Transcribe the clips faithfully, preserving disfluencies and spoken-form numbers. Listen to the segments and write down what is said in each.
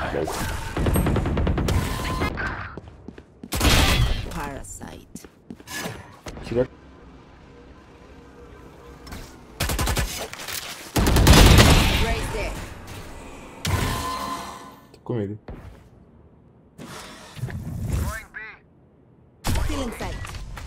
Parasite. Tira. Right there. Tô com medo. Still in sight.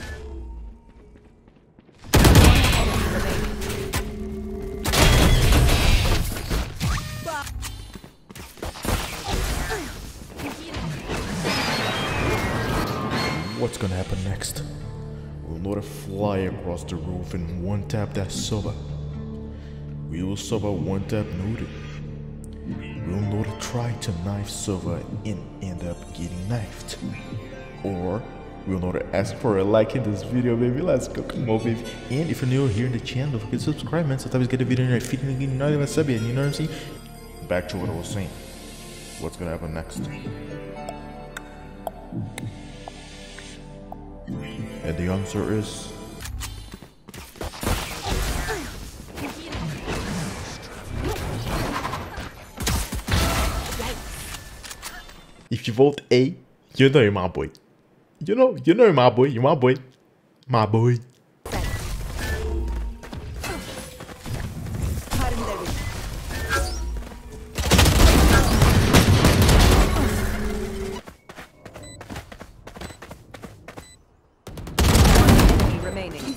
What's gonna happen next? We'll not fly across the roof and one tap that Sova. We will Sova one tap Noodle. We'll not try to knife Sova and end up getting knifed. Or we'll not ask for a like in this video, baby. Let's go, come on, baby. And if you're new here in the channel, don't forget to subscribe, man. Sometimes get a video in your feed and you know what I'm saying. You know what I'm saying? Back to what I was saying. What's gonna happen next? And the answer is... if you vote A, you know you're my boy. You know, you know you're my boy. You're my boy. My boy. Remaining.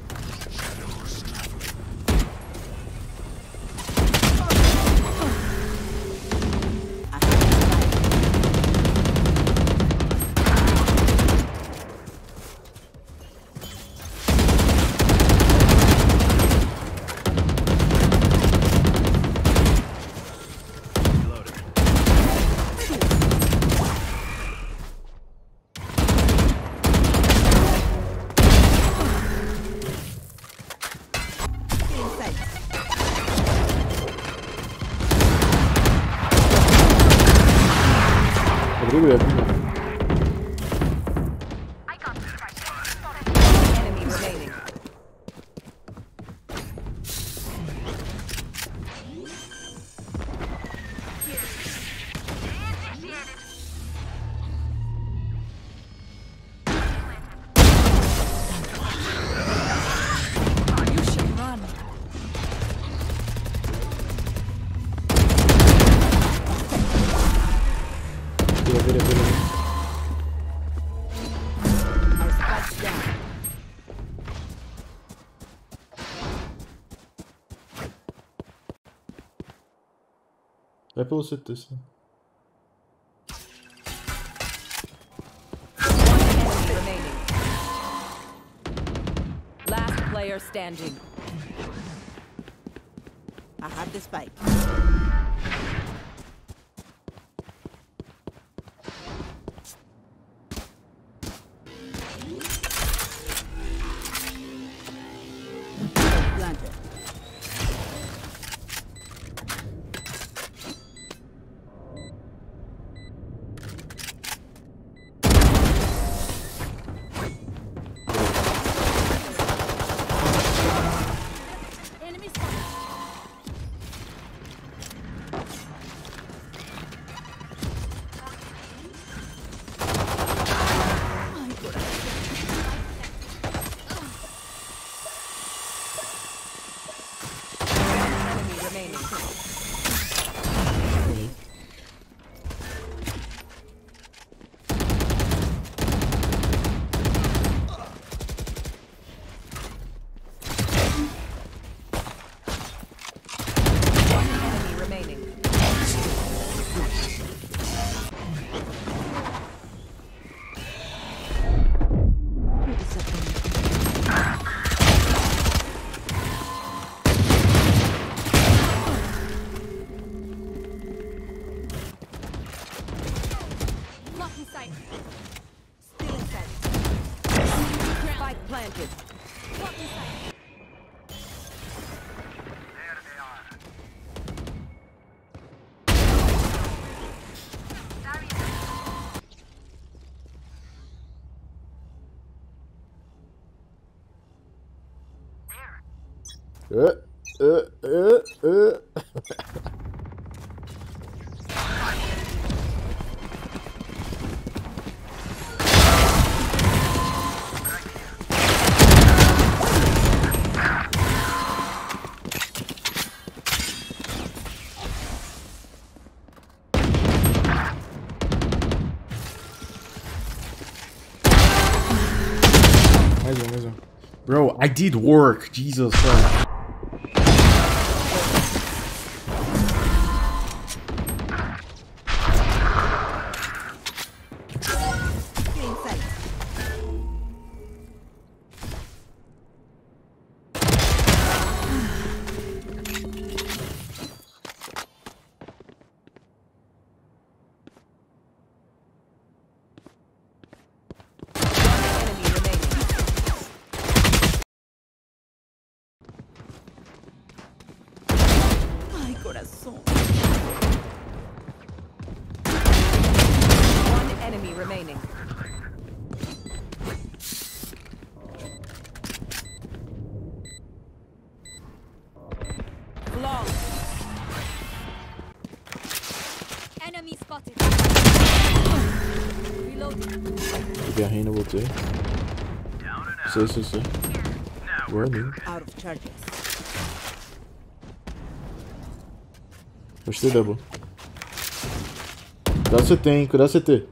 Rodrigo ya tiene. Enemy remaining. You should run. Tira, tira, tira. Our spike's down. Vai pelo C T, sim. Enemy remaining. Last player standing. I have the spike. Planted. Enemy spotted. Enemy remaining. Enemy remaining. Lock in sight. Still in sight. Spike planted. Lock in sight. Uh, uh, uh, uh. I did work. Jesus Christ. Getting sight. Ay, corazón. One enemy remaining. Long. Enemy spotted. Reloading. Peguei a reina, voltei. Sei, sei, sei. Boa, amigo. Out of charges. Gostei, double. Cuidado C T, hein? Cuidado C T.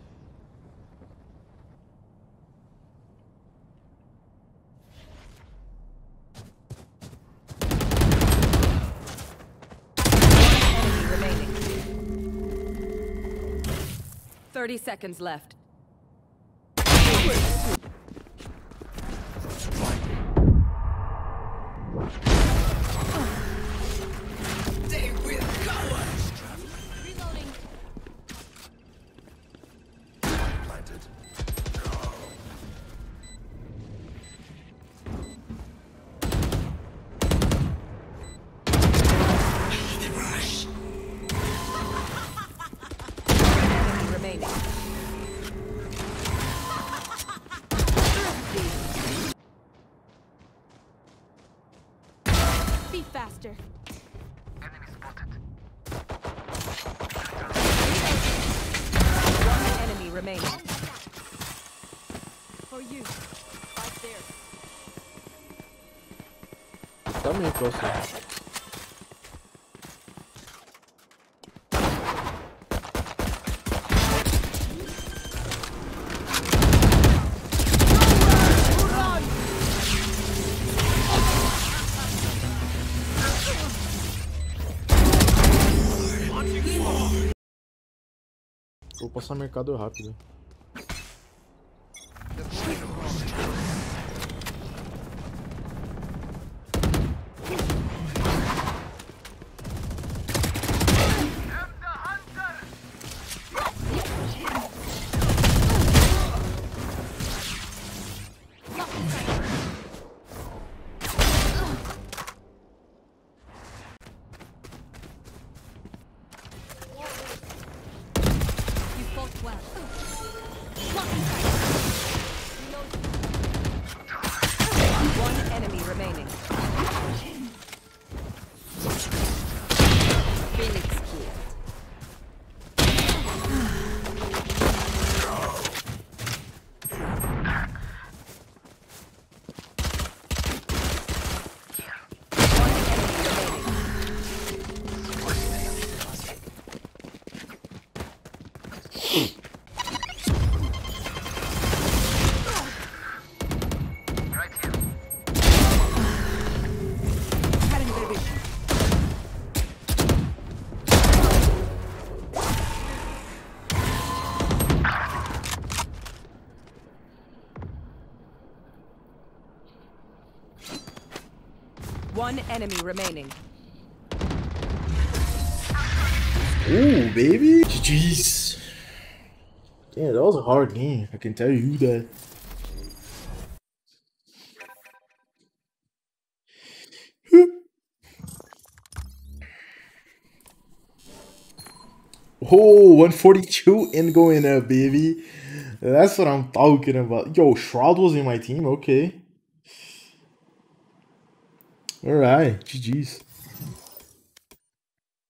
Enemy remaining. Thirty seconds left. Reloading. Enemy remaining. Be faster. One enemy remaining. For you. Right there. Tá meio próximo. Vou passar mercado rápido. You fought well. One enemy remaining. Phoenix killed. One enemy remaining. Cutting their vision. One enemy remaining. Ooh, baby. G G's. Yeah, that was a hard game. I can tell you that. Oh, one forty-two and going up, baby. That's what I'm talking about. Yo, Shroud was in my team. Okay. All right. G G's.